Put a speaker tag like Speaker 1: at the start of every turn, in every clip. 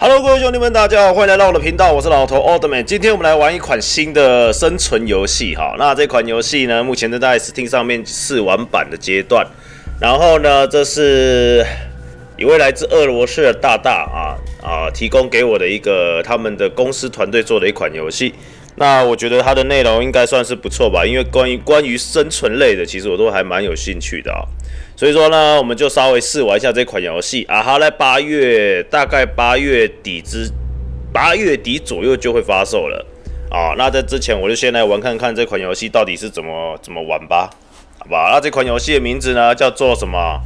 Speaker 1: Hello， 各位兄弟们，大家好，欢迎来到我的频道，我是老头 Oldman。今天我们来玩一款新的生存游戏哈。那这款游戏呢，目前正在 Steam 上面试玩版的阶段。然后呢，这是一位来自俄罗斯的大大提供给我的一个他们的公司团队做的一款游戏。那我觉得它的内容应该算是不错吧，因为关于生存类的，其实我都还蛮有兴趣的啊。所以说呢，我们就稍微试玩一下这款游戏啊。它在大概8月底左右就会发售了啊。那在之前我就先来玩看看这款游戏到底是怎么玩吧，好吧？那这款游戏的名字呢叫做什么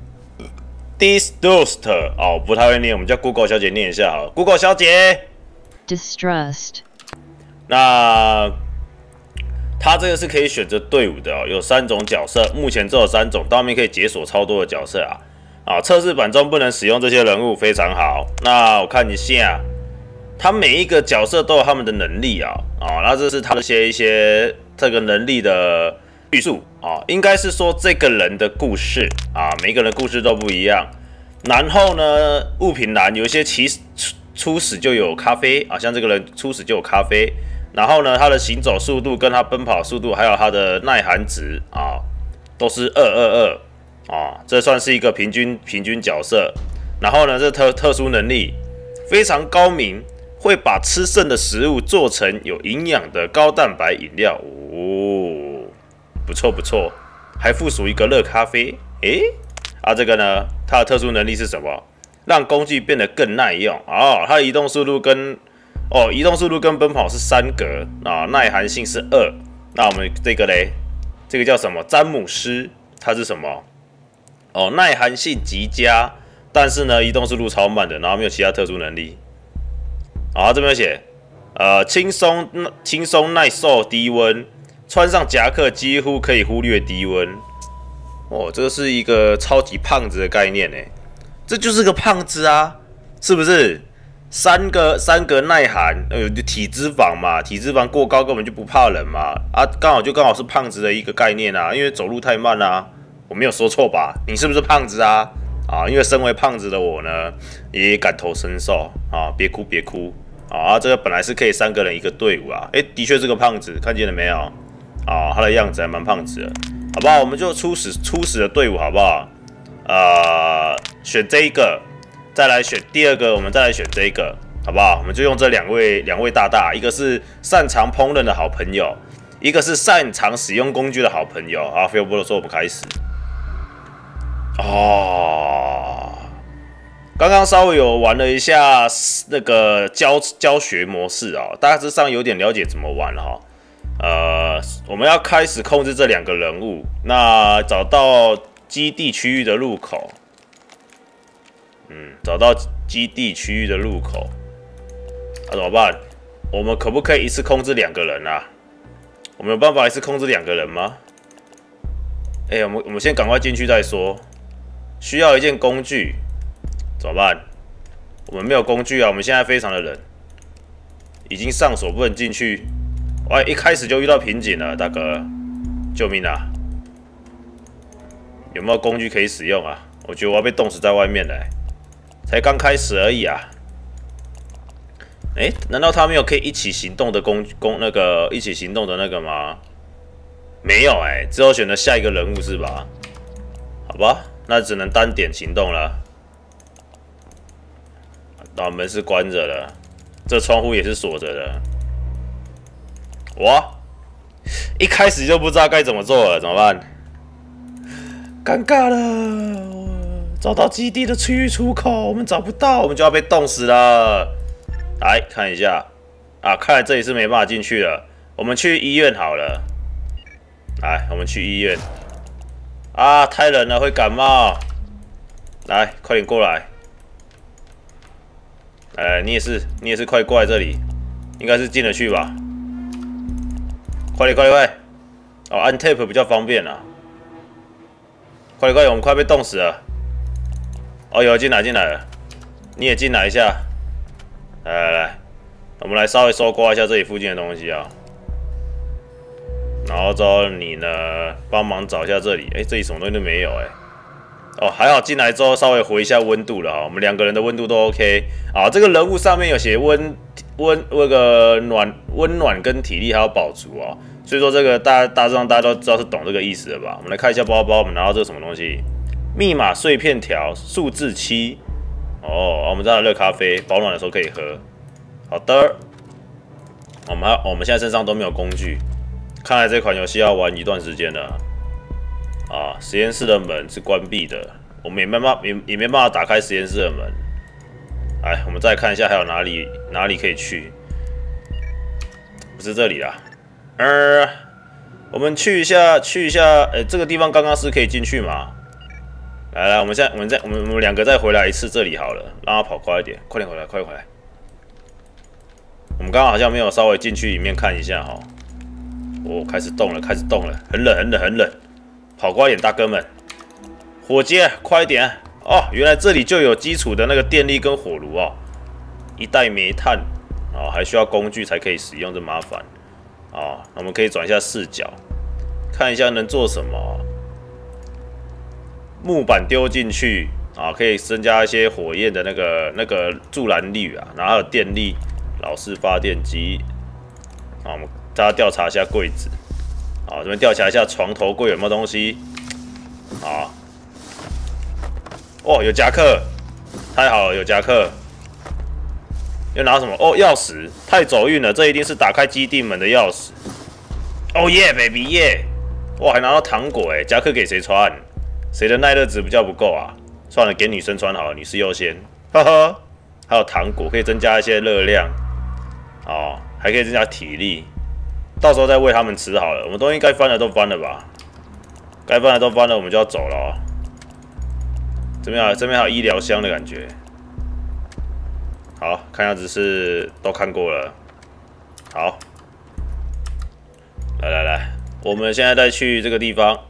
Speaker 1: ？Distrust 哦，不太会念，我们叫 Google 小姐念一下好了。Google 小姐
Speaker 2: ，Distrust。
Speaker 1: 那它这个是可以选择队伍的哦，有3种角色，目前只有3种，到后面可以解锁超多的角色啊。测试版中不能使用这些人物，非常好。那我看一下，它每一个角色都有他们的能力那这是它的一些这个能力的叙述应该是说这个人的故事每个人的故事都不一样。然后呢，物品栏有一些初始就有咖啡像这个人初始就有咖啡。然后呢，他的行走速度跟他奔跑速度，还有他的耐寒值都是222这算是一个平均角色。然后呢，这特殊能力非常高明，会把吃剩的食物做成有营养的高蛋白饮料不错，还附属一个热咖啡。这个呢，它的特殊能力是什么？让工具变得更耐用它的移动速度跟奔跑是3格耐寒性是2。那我们这个嘞，这个叫什么？詹姆斯，它是什么？耐寒性极佳，但是呢，移动速度超慢的，然后没有其他特殊能力。这边有写，轻松耐受低温，穿上夹克几乎可以忽略低温。这个是一个超级胖子的概念这就是个胖子是不是？3格耐寒，体脂肪嘛，体脂肪过高根本就不怕冷嘛，刚好是胖子的一个概念因为走路太慢我没有说错吧？你是不是胖子因为身为胖子的我呢，也感同身受别哭这个本来是可以3个人一个队伍的确是个胖子，看见了没有他的样子还蛮胖子的，好不好？我们就初始的队伍好不好？选这一个。再来选第2个，我们再来选这一个，好不好？我们就用这两位大大，一个是擅长烹饪的好朋友，一个是擅长使用工具的好朋友。废话不多说，我们开始。刚刚稍微有玩了一下那个教学模式大致上有点了解怎么玩了我们要开始控制这2个人物，那找到基地区域的入口。找到基地区域的入口，怎么办？我们可不可以一次控制2个人我们有办法一次控制2个人吗？我们先赶快进去再说。需要一件工具，怎么办？我们没有工具我们现在非常的冷，已经上锁不能进去。一开始就遇到瓶颈了，大哥，救命有没有工具可以使用我觉得我要被冻死在外面了才刚开始而已难道他没有可以一起行动的一起行动的那个吗？没有只有选择下一个人物是吧？好吧，那只能单点行动了。门是关着的，这窗户也是锁着的。一开始就不知道该怎么做了，怎么办？尴尬了。找到基地的区域出口，我们找不到，我们就要被冻死了。来看一下看来这里是没办法进去了。我们去医院好了。来，我们去医院。太冷了，会感冒。来，快点过来。你也是快过来这里，应该是进得去吧？快点！按 Tab 比较方便快点，我们快被冻死了。有进来了，你也进来一下。来，我们来稍微搜刮一下这里附近的东西然后之后你呢，帮忙找一下这里。这里什么东西都没有哦，还好进来之后稍微回一下温度了哈，我们2个人的温度都 OK 啊。这个人物上面有写温暖跟体力还要饱足哦，所以说这个大致上大家都知道是懂这个意思的吧？我们来看一下包包，我们拿到这个什么东西？密码碎片条，数字7。哦，我们这的热咖啡，保暖的时候可以喝。好的，我们现在身上都没有工具，看来这款游戏要玩一段时间了。啊，实验室的门是关闭的，我们也没办法打开实验室的门。来，我们再看一下还有哪里可以去？不是这里啦。我们去一下，这个地方刚刚是可以进去吗？来，我们2个再回来一次这里好了，让他跑快一点，快点回来，快回来。我们刚刚好像没有稍微进去里面看一下哈。哦，开始动了，很冷。跑快一点，大哥们！火接，快一点！哦，原来这里就有基础的那个电力跟火炉哦。1袋煤炭，哦，还需要工具才可以使用，这麻烦。哦，我们可以转一下视角，看一下能做什么。木板丢进去啊，可以增加一些火焰的那个助燃率啊，然后还有电力，老式发电机。啊，我们大家调查一下柜子。好，这边调查一下床头柜有没有东西。好，哦，有夹克，太好了，有夹克。又拿什么？哦，钥匙，太走运了，这一定是打开基地门的钥匙。哦耶 ，baby 耶！哇，还拿到糖果哎，夹克给谁穿？谁的耐热值比较不够啊？算了，给女生穿好了，女士优先。呵呵，还有糖果可以增加一些热量。哦，还可以增加体力。到时候再喂他们吃好了。我们东西该翻的都翻了吧？该翻的都翻了，我们就要走了哦。这边还有医疗箱的感觉。好，看样子是都看过了。好，来，我们现在再去这个地方。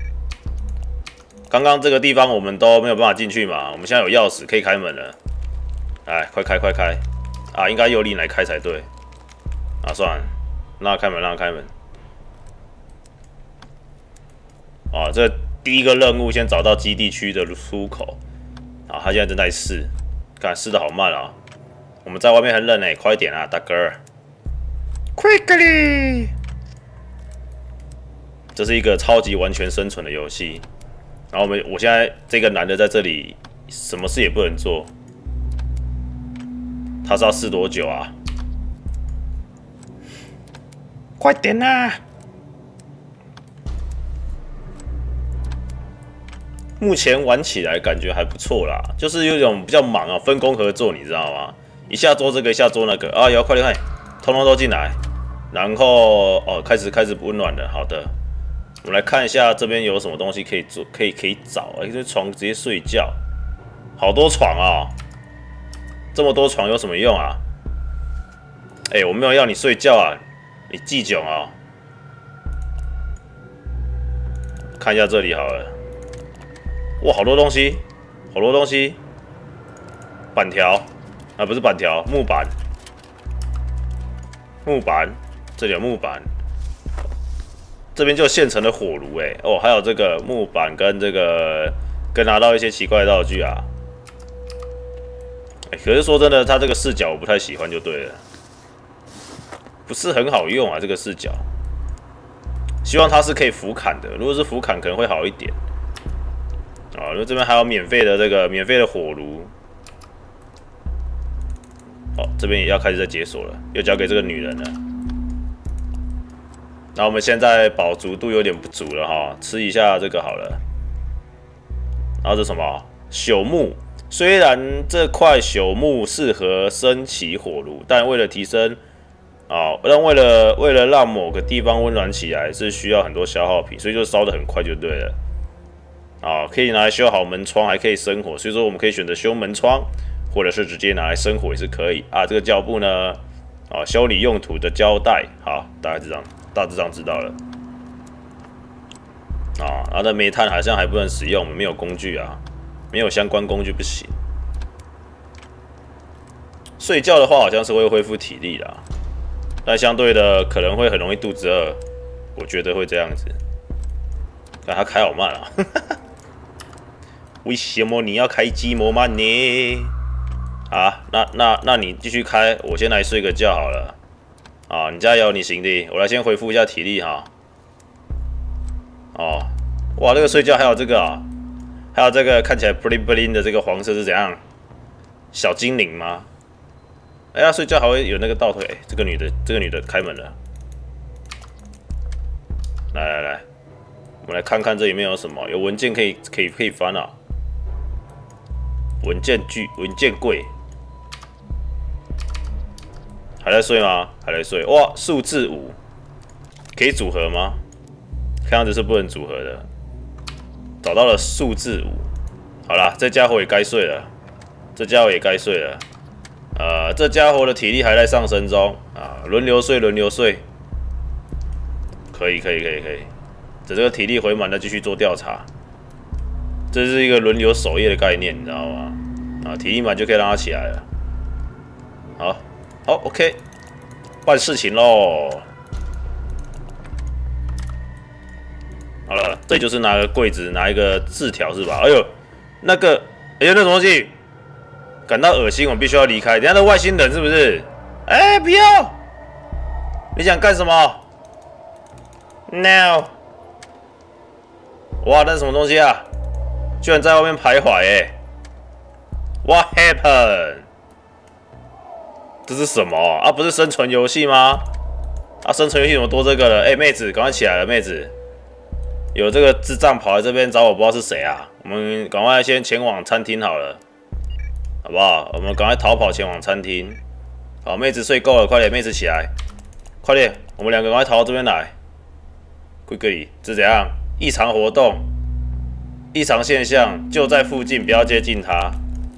Speaker 1: 刚刚这个地方我们都没有办法进去嘛，我们现在有钥匙可以开门了。来，快开！啊，应该由你来开才对。啊，算了。让他开门。哦，这第一个任务先找到基地区的出口。啊，他现在正在试，看试的好慢啊。我们在外面很冷快点啊，大哥 ！Quickly！ 这是一个超级完全生存的游戏。然后我现在这个男的在这里，什么事也不能做。他是要试多久啊？快点啊！目前玩起来感觉还不错啦，就是有种比较忙啊，分工合作，你知道吗？一下做这个，一下做那个啊，快点，通通都进来。然后哦，开始温暖了。好的，我们来看一下这边有什么东西可以做，可以找。这床直接睡觉，好多床啊！这么多床有什么用啊？我没有要你睡觉啊。你记囧啊！看一下这里好了。哇，好多东西。板条啊，不是板条，木板。这里有木板。这边就现成的火炉哦，还有这个木板跟拿到一些奇怪的道具啊。可是说真的，它这个视角我不太喜欢，就对了。不是很好用啊，这个视角。希望它是可以俯瞰的，如果是俯瞰可能会好一点。啊，因为这边还有免费的火炉。好，这边也要开始在解锁了，又交给这个女人了。那我们现在饱足度有点不足了哈，吃一下这个好了。然后这什么朽木？虽然这块朽木适合升起火炉，但为了提升为了让某个地方温暖起来，是需要很多消耗品，所以就烧得很快就对了。可以拿来修好门窗，还可以生火，所以说我们可以选择修门窗，或者是直接拿来生火也是可以啊。这个胶布呢，修理用途的胶带，好，大致上知道了。然后这煤炭好像还不能使用，我们没有工具啊，没有相关工具不行。睡觉的话好像是会恢复体力啦。但相对的可能会很容易肚子饿，我觉得会这样子。但它开好慢啊！ 为什么你要开机摩慢呢？啊，那你继续开，我先来睡个觉好了。啊，你加油，你行的。我来先恢复一下体力哈。哦，哇，这个睡觉还有这个啊，还有这个看起来 bling bling 的这个黄色是怎样？小精灵吗？哎呀，睡觉还会有那个倒退。哎，这个女的开门了。来，我们来看看这里面有什么，有文件可以翻啊。文件柜。还在睡吗？还在睡。哇，数字5，可以组合吗？看样子是不能组合的。找到了数字5，好啦，这家伙也该睡了。这家伙的体力还在上升中啊，轮流睡。可以。等这个体力回满再继续做调查。这是一个轮流守夜的概念，你知道吗？啊，体力满就可以让他起来了。好 ，OK， 办事情喽。好了，这就是拿个柜子，拿一个字条是吧？哎呦，那什么东西？感到恶心，我们必须要离开。等下的外星人是不是？哎，不要！你想干什么 ？No！ 哇，那是什么东西啊？居然在外面徘徊哎 ！What happened？ 这是什么啊？不是生存游戏吗？啊，生存游戏怎么多这个了？哎，妹子，赶快起来了，妹子！有这个智障跑来这边找我，不知道是谁啊？我们赶快先前往餐厅好了，好不好？我们赶快逃跑前往餐厅。好，妹子睡够了，快点，妹子起来，快点！我们两个赶快逃到这边来。Quickly， 这怎样？异常活动，异常现象就在附近，不要接近它。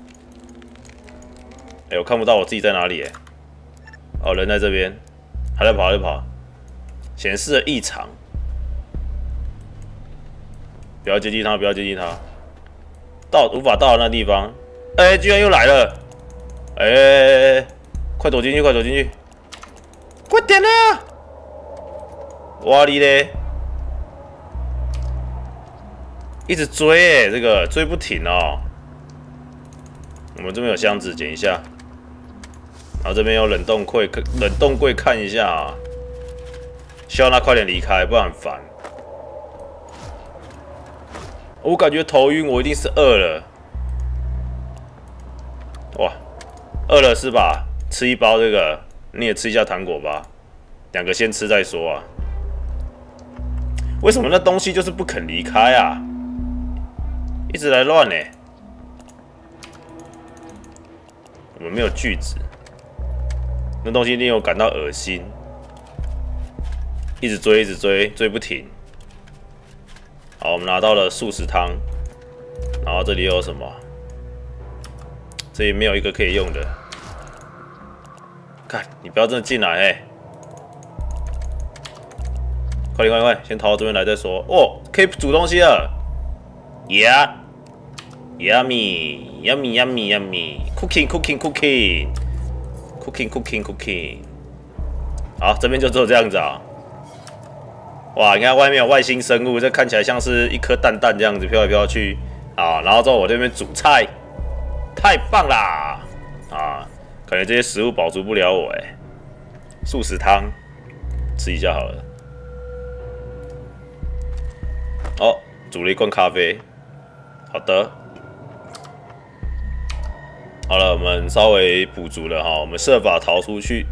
Speaker 1: 哎，我看不到我自己在哪里哎。哦，人在这边，还在跑，显示了异常。不要接近他，无法到的那地方。哎，居然又来了！哎，快躲进去，快点啊！哇哩嘞！一直追这个追不停哦。我们这边有箱子，捡一下。然后这边有冷冻柜看一下啊。希望他快点离开，不然很烦。我感觉头晕，我一定是饿了。哇，饿了是吧？吃一包这个，你也吃一下糖果吧。2个先吃再说啊。为什么那东西就是不肯离开啊？一直来乱呢。我们没有锯子，那东西令我感到恶心。一直追不停。好，我们拿到了素食汤，然后这里有什么？这里没有一个可以用的。看，你不要真的进来哎！快点，先逃到这边来再说。哦，可以煮东西了。Yeah， yummy。Cooking。好，这边就只有这样子啊。哇，你看外面有外星生物，这看起来像是一颗蛋这样子飘来飘去啊。然后之后我这边煮菜，太棒啦！啊，感觉这些食物饱足不了我哎。素食汤吃一下好了。哦，煮了一罐咖啡。好的。好了，我们稍微补足了哈，我们设法逃出去。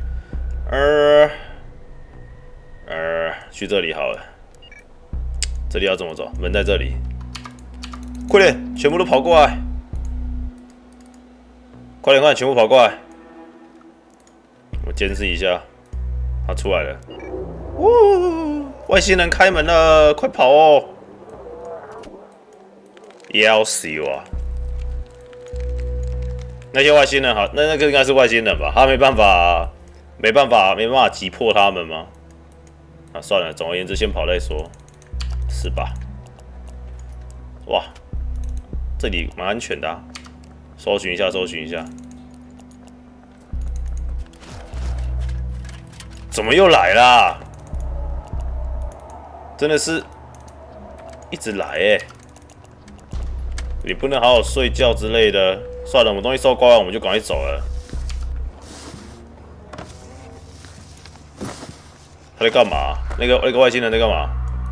Speaker 1: 去这里好了。这里要怎么走？门在这里。快点，全部都跑过来！快点，全部跑过来！我监视一下，他出来了。外星人开门了，快跑哦！要死啊！那些外星人好，那个应该是外星人吧？他没办法击破他们吗？啊，算了，总而言之，先跑再说，是吧？哇，这里蛮安全的啊，搜寻一下。怎么又来啦？真的是一直来你不能好好睡觉之类的。算了，我们东西收刮完，我们就赶快走了。他在干嘛？那个外星人在干嘛？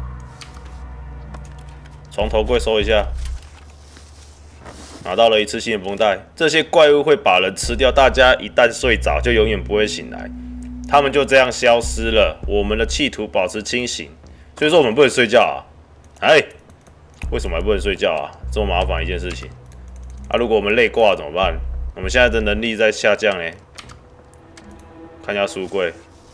Speaker 1: 从头柜收一下。拿到了一次性的绷带。这些怪物会把人吃掉，大家一旦睡着，就永远不会醒来。他们就这样消失了。我们的企图保持清醒，所以说我们不能睡觉啊！哎，为什么还不能睡觉啊？这么麻烦一件事情啊！如果我们累挂了怎么办？我们现在的能力在下降呢。看一下书柜。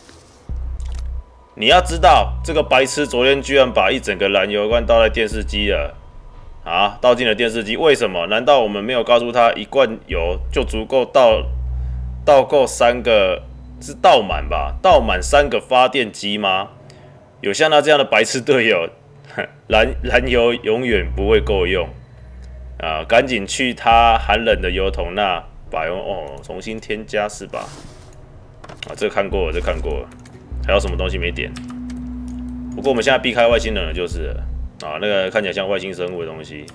Speaker 1: 你要知道，这个白痴昨天居然把一整个燃油罐倒在电视机了。啊，倒进了电视机，为什么？难道我们没有告诉他一罐油就足够倒够3个，是倒满吧？倒满3个发电机吗？有像他这样的白痴队友，燃油永远不会够用啊！赶紧去他寒冷的油桶那把油重新添加是吧？啊，这个看过了，这个看过了，还有什么东西没点？不过我们现在避开外星人了，就是了。啊，那个看起来像外星生物的东西，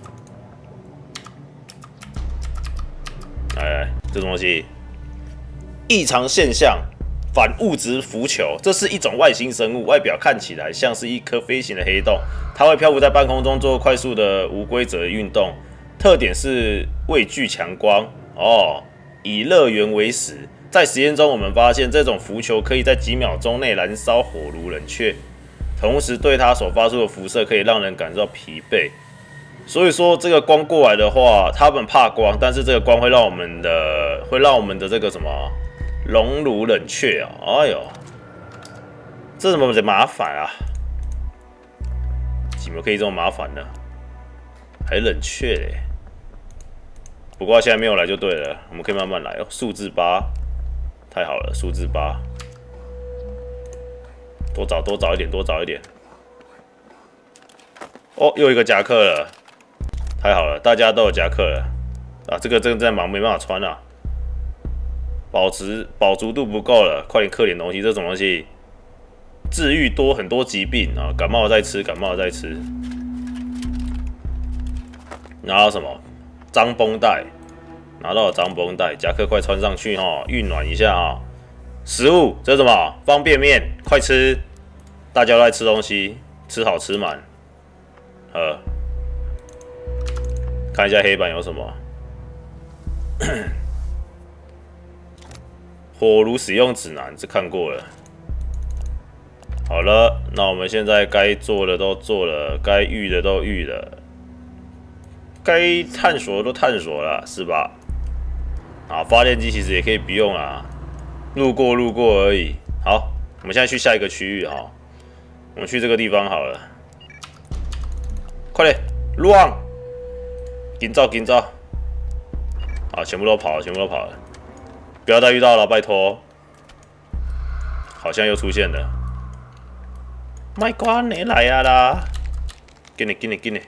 Speaker 1: 哎，这东西异常现象反物质浮球，这是一种外星生物，外表看起来像是一颗飞行的黑洞，它会漂浮在半空中做快速的无规则运动，特点是畏惧强光哦。以热源为食，在实验中我们发现这种浮球可以在几秒钟内燃烧火炉冷却。同时，对它所发出的辐射可以让人感到疲惫，所以说这个光过来的话，他们怕光，但是这个光会让我们的这个什么熔炉冷却啊！哎呦，这怎么麻烦啊？怎么可以这么麻烦呢？还冷却嘞！不过现在没有来就对了，我们可以慢慢来哦。数字8，太好了，数字8。多找一点，多找一点。哦，又一个夹克了，太好了，大家都有夹克了啊！这个在忙，没办法穿啊。饱足度不够了，快点嗑点东西。这种东西治愈很多疾病啊，感冒了再吃，感冒了再吃。拿到什么？脏绷带，拿到了脏绷带，夹克快穿上去哈，运暖一下哈。食物，这是什么？方便面，快吃！大家都在吃东西，吃好吃满。看一下黑板有什么。火炉使用指南，这看过了。好了，那我们现在该做的都做了，该遇的都遇了，该探索的都探索了，是吧？啊，发电机其实也可以不用啊，路过而已。好，我们现在去下一个区域哈，我们去这个地方好了。快点 ，run！ 紧照！好，全部都跑了，不要再遇到了，拜托。好像又出现了，卖瓜你来呀啦！给你！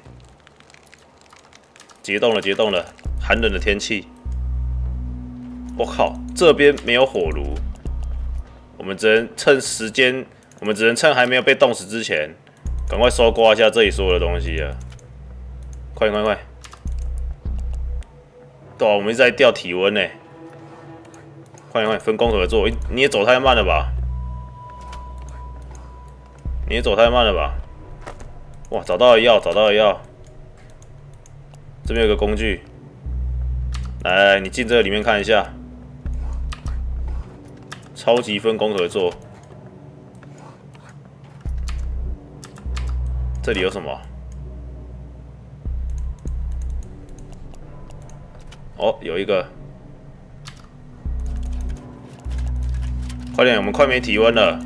Speaker 1: 结冻了，寒冷的天气。我靠，这边没有火炉，我们只能趁还没有被冻死之前，赶快收刮一下这里所有的东西啊！快！对啊，我们一直在调体温呢。快，分工合作！你也走太慢了吧？哇，找到了药！这边有个工具，来，你进这个里面看一下。超级分工合作。这里有什么？哦，有一个。快点，我们快没体温了。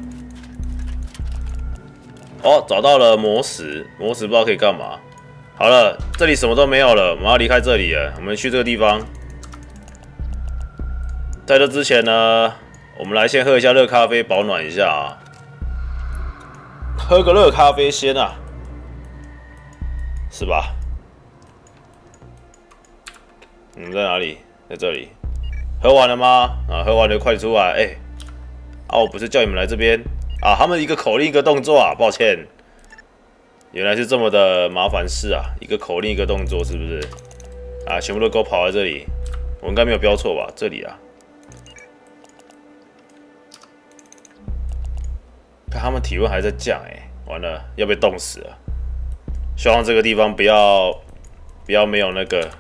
Speaker 1: 哦，找到了魔石，魔石不知道可以干嘛。好了，这里什么都没有了，我们要离开这里了。我们去这个地方。在这之前呢，我们来先喝一下热咖啡，保暖一下啊。喝个热咖啡先啊，是吧？你们在哪里？在这里。喝完了吗？啊，喝完了快出来！哎，我不是叫你们来这边啊？他们一个口令一个动作啊，抱歉。原来是这么的麻烦事啊！一个口令一个动作，是不是？ 啊，全部都给我跑在这里，我应该没有标错吧？这里啊，看他们体温还在降完了要被冻死了。希望这个地方不要没有那个，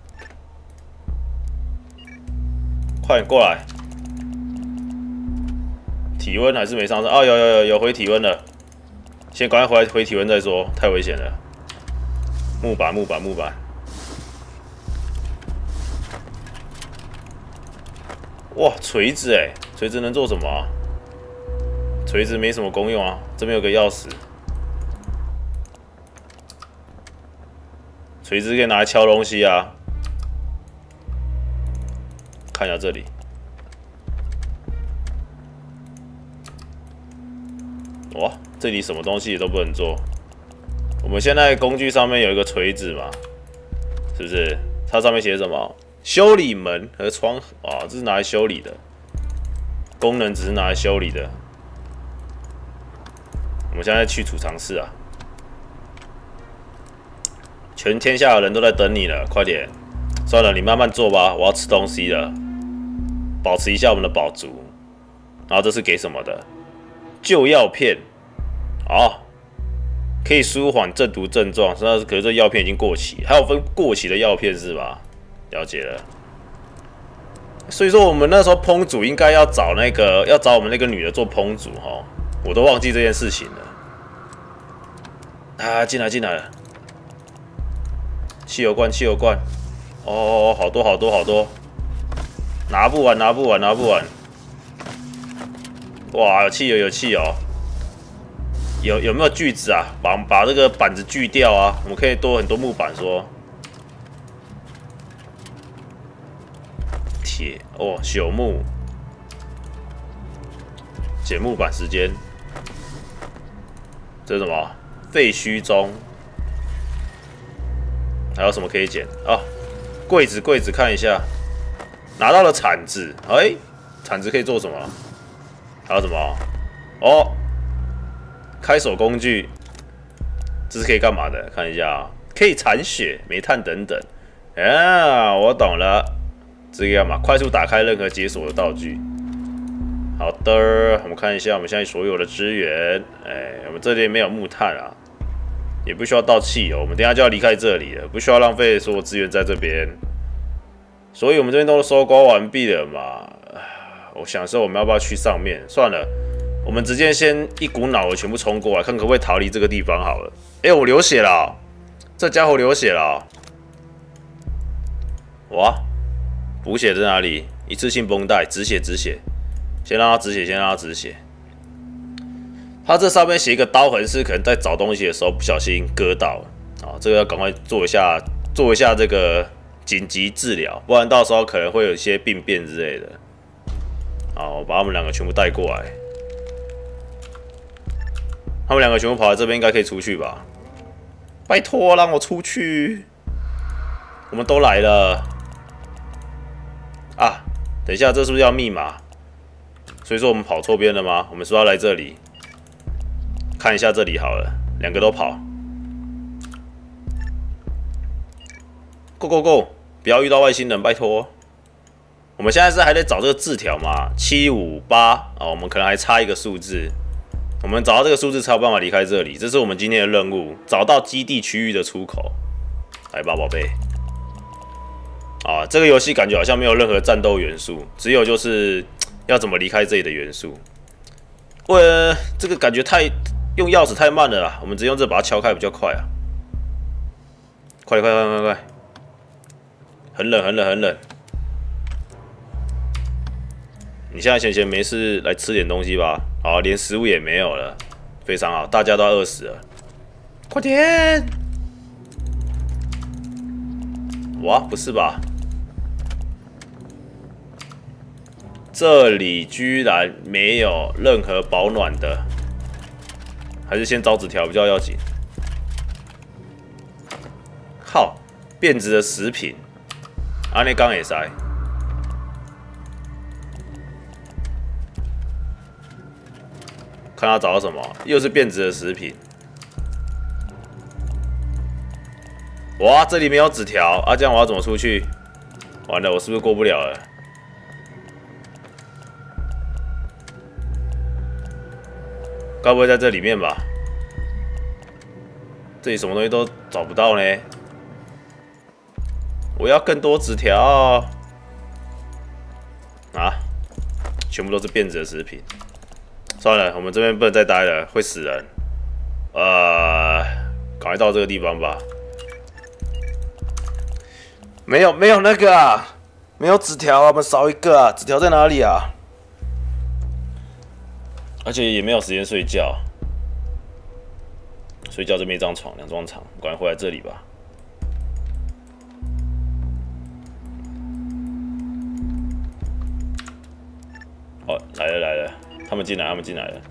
Speaker 1: 快点过来！体温还是没上升啊？有回体温了，先赶快回体温再说，太危险了。木板。哇，锤子锤子能做什么啊？锤子没什么功用啊。这边有个钥匙，锤子可以拿来敲东西啊。看一下这里，哇，这里什么东西也都不能做。我们现在工具上面有一个锤子嘛，是不是？它上面写什么？修理门和窗啊，这是拿来修理的，功能只是拿来修理的。我们现在去储藏室啊，全天下的人都在等你了，快点！算了，你慢慢做吧，我要吃东西了，保持一下我们的饱足。然后这是给什么的？旧药片，可以舒缓中毒症状，可是这药片已经过期，还有分过期的药片是吧？了解了。所以说我们那时候烹煮应该要找我们那个女的做烹煮哈，我都忘记这件事情了。啊，进来了，汽油罐，哦，好多，拿不完。哇，有汽油。有没有锯子啊？把这个板子锯掉啊！我们可以多很多木板说。铁朽木，捡木板时间。这是什么？废墟中。还有什么可以捡啊？柜子看一下，拿到了铲子。铲子可以做什么？还有什么？开手工具，这是可以干嘛的？看一下啊，可以铲雪、煤炭等等。啊，我懂了，这个干嘛？快速打开任何解锁的道具。好的，我们看一下我们现在所有的资源。我们这里没有木炭啊，也不需要倒汽油，我们等一下就要离开这里了，不需要浪费所有资源在这边。所以我们这边都收刮完毕了嘛。我想说我们要不要去上面？算了。我们直接先一股脑的全部冲过来，看可不可以逃离这个地方好了。我流血了，这家伙流血了。哇，补血在哪里？一次性绷带，止血。先让他止血。他这上面写一个刀痕，是可能在找东西的时候不小心割到了啊，这个要赶快做一下这个紧急治疗，不然到时候可能会有一些病变之类的。好，我把他们两个全部带过来。他们两个全部跑来这边，应该可以出去吧？拜托，让我出去！我们都来了啊！等一下，这是不是要密码？所以说我们跑错边了吗？我们是不是要来这里看一下这里好了，两个都跑。Go！ 不要遇到外星人，拜托！我们现在是还在找这个字条嘛？758啊，我们可能还差一个数字。我们找到这个数字才有办法离开这里，这是我们今天的任务，找到基地区域的出口。来吧，宝贝。这个游戏感觉好像没有任何战斗元素，只有就是要怎么离开这里的元素。这个感觉用钥匙太慢了啦，我们直接用这把它敲开比较快啊！快！很冷。你现在闲没事来吃点东西吧。好，连食物也没有了，非常好，大家都要饿死了。快点！哇，不是吧？这里居然没有任何保暖的，还是先找纸条比较要紧。靠，变质的食品，那刚也塞。看他找到什么，又是变质的食品。 哇，这里没有纸条啊，这样我要怎么出去？完了，我是不是过不了了？该不会在这里面吧？这里什么东西都找不到呢？我要更多纸条啊！全部都是变质的食品。算了，我们这边不能再待了，会死人。赶快到这个地方吧。没有那个啊，没有纸条啊，我们少一个啊，纸条在哪里啊？而且也没有时间睡觉。睡觉这边一张床，2张床，赶快回来这里吧。哦，来了，他们进来了。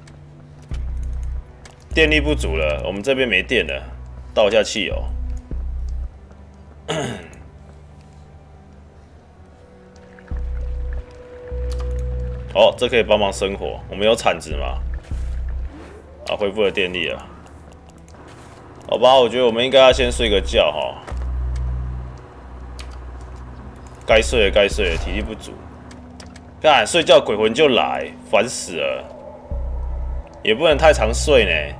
Speaker 1: 电力不足了，我们这边没电了，倒一下汽油。哦，这可以帮忙生火。我们有铲子吗？啊，恢复了电力了。好吧，我觉得我们应该要先睡个觉哈。该睡了，体力不足。干，睡觉鬼魂就来，烦死了。也不能太常睡呢。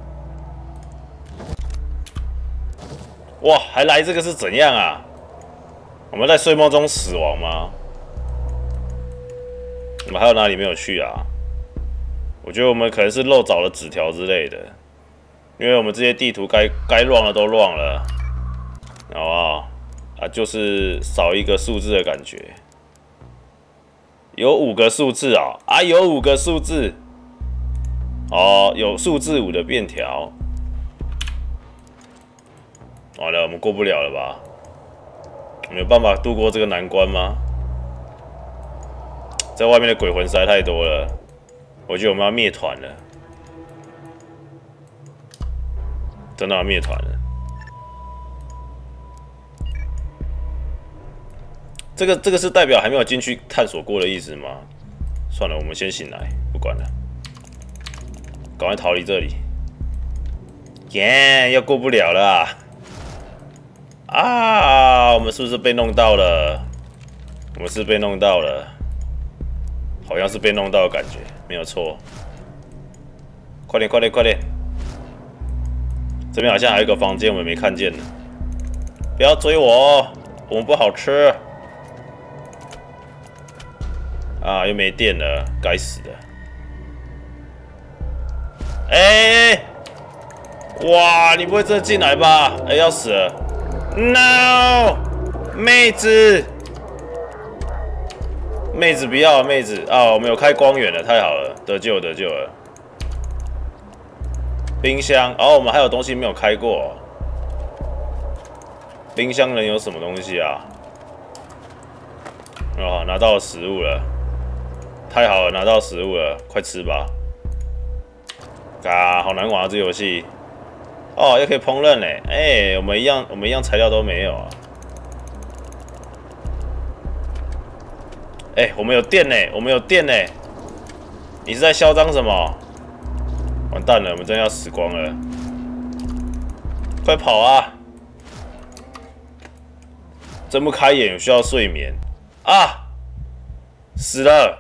Speaker 1: 哇，还来这个是怎样啊？我们在睡梦中死亡吗？我们还有哪里没有去啊？我觉得我们可能是漏找了纸条之类的，因为我们这些地图该乱的都乱了，好不好？啊，就是少一个数字的感觉。有5个数字啊！啊，有5个数字。哦，有数字5的便条。完了，我们过不了了吧？没有办法度过这个难关吗？在外面的鬼魂实在太多了，我觉得我们要灭团了，真的要灭团了。这个是代表还没有进去探索过的意思吗？算了，我们先醒来，不管了，赶快逃离这里。耶，又过不了了啊！我们是不是被弄到了？我们是被弄到了。好像是被弄到的感觉，没有错。快点！这边好像还有一个房间，我们没看见呢。不要追我，我们不好吃。啊，又没电了，该死的！哇，你不会真的进来吧？要死了 ！No， 妹子不要啊，妹子啊！我们有开光源了，太好了，得救了。冰箱，我们还有东西没有开过。冰箱能有什么东西啊？哦，拿到食物了，太好了，拿到食物了，快吃吧！啊，好难玩啊，这游戏。哦，又可以烹饪嘞！我们一样材料都没有啊。我们有电呢！你是在嚣张什么？完蛋了，我们真的要死光了！快跑啊！睁不开眼，需要睡眠啊！死了！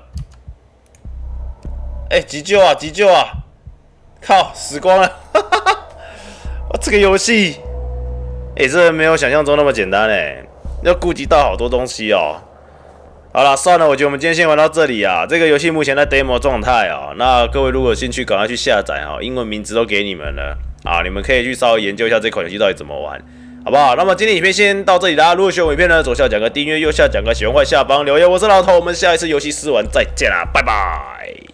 Speaker 1: 急救啊！靠，死光了！哇，这个游戏，这没有想象中那么简单要顾及到好多东西哦。好啦，算了，我觉得我们今天先玩到这里啊。这个游戏目前在 demo 状态啊，那各位如果有兴趣，赶快去下载啊，英文名字都给你们了啊，你们可以去稍微研究一下这款游戏到底怎么玩，好不好？那么今天影片先到这里啦。如果喜欢我影片呢，左下角个订阅，右下角个喜欢坏下方留言。我是老头，我们下一次游戏试玩再见啦，拜拜。